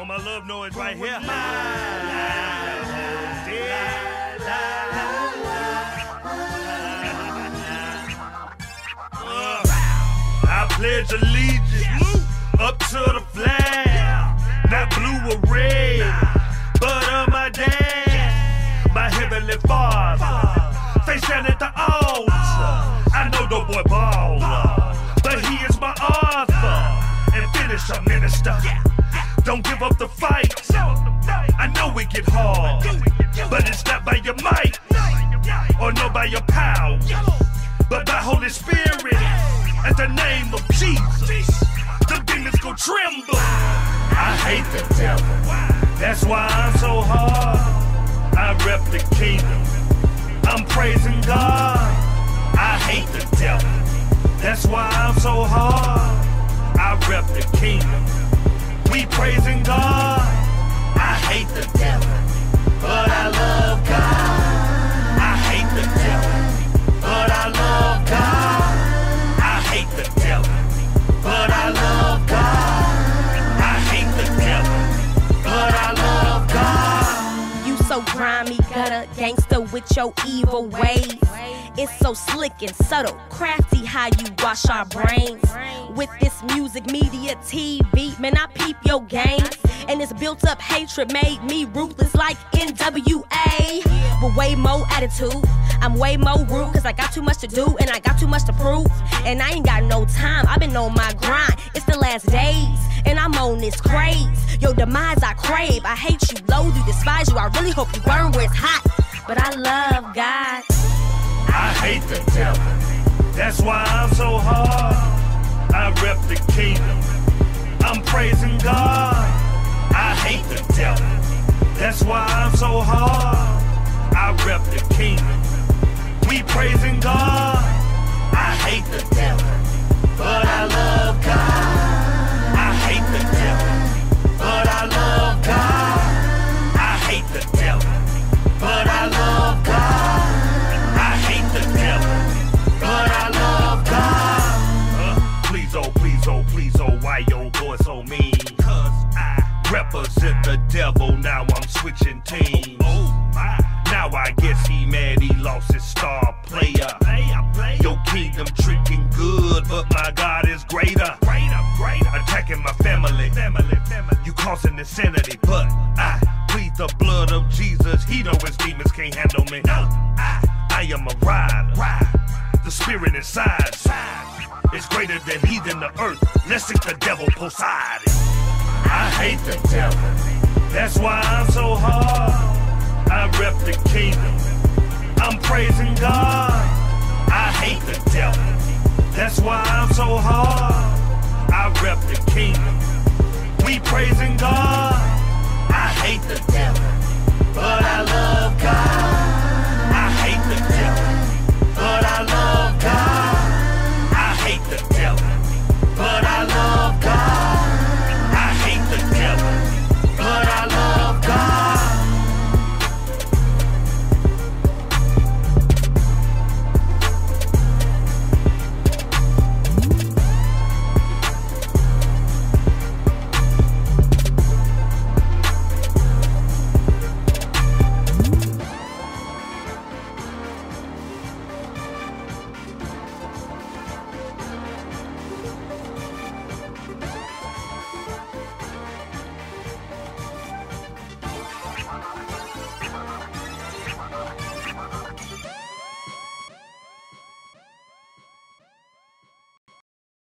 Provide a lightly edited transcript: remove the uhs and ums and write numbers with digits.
want my love noise right here. I pledge allegiance up to the flag, not blue or red, but my dad, my heavenly father. Face down at the altar. I know the boy baller, but he is my author and finisher minister. Don't give up the fight. I know it get hard, but it's not by your might or no by your power, but by Holy Spirit. At the name of Jesus, the demons go tremble. I hate the devil, that's why I'm so hard. I rep the kingdom, I'm praising God. I hate the devil, that's why I'm so hard. I rep the kingdom, we praising God. I hate the devil, but I love God. I hate the devil, but I love God. I hate the devil, but I love God. I hate the devil, but I love God. You so grimy, gutter gangster with your evil ways. It's so slick and subtle, crafty how you wash our brains. With this music, media, TV, man, I peep your games. And this built up hatred made me ruthless like NWA. With way more attitude, I'm way more rude, cause I got too much to do and I got too much to prove. And I ain't got no time, I've been on my grind. It's the last days, and I'm on this craze. Your demise I crave, I hate you, loathe you, despise you. I really hope you burn where it's hot, but I love God. I hate the devil, that's why I'm so hard. I rep the kingdom, I'm praising God. I hate the devil, that's why I'm so hard. I rep the kingdom, we praising God. I hate the devil, but I love God. I hate the devil, but I love God. I hate the devil, but I love God. I hate the devil, but I love God. Please, oh, why your boy so mean? Cause I represent the devil, now I'm switching teams. Oh my. Now I guess he mad he lost his star player. Your kingdom tricking good, but my God is greater. Attacking my family. You causing insanity, but I plead the blood of Jesus. He know his demons can't handle me. I am a rider. The spirit inside is greater than he than the earth. Let's seek the devil Poseidon. I hate the devil, that's why I'm so hard. I rep the kingdom, I'm praising God. I hate the devil, that's why I'm so hard. I rep the kingdom, we praising God. I hate the devil, but I love God.